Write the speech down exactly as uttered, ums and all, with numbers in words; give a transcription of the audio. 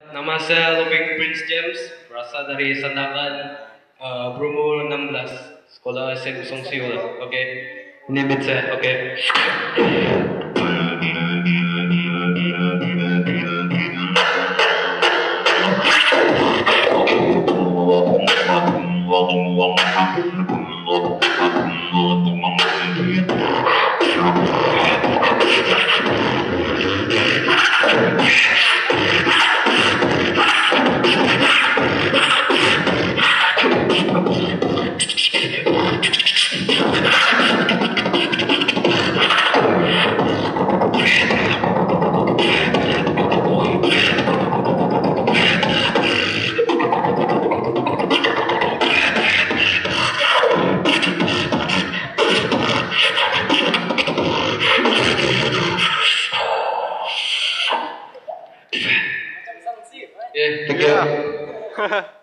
nama saya Lopeng Prince James, berasal dari Sandakan, uh, berumur enam belas, sekolah S M Songsiul. Oke, okay. Ini beat saya. Oke. Okay. Yeah, thank you.